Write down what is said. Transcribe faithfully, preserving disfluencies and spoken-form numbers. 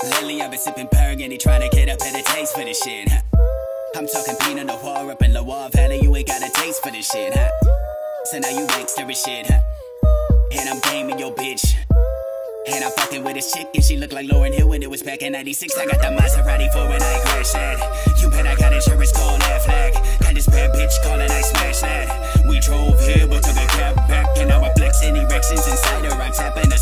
Lately I've been sipping Burgundy, trying to get a better taste for this shit, huh? I'm talking Pinot Noir up in Loire Valley, you ain't got a taste for this shit, huh? So now you gangster and shit, huh? And I'm gaming your bitch. And I'm fucking with this chick and she look like Lauryn Hill when it was back in ninety-six. I got the Maserati for when I crash that. You bet I got insurance, call that flag. Got this bad bitch calling, I smash that. We drove here but took a cab back, and now I flex in erections inside her. I'm tapping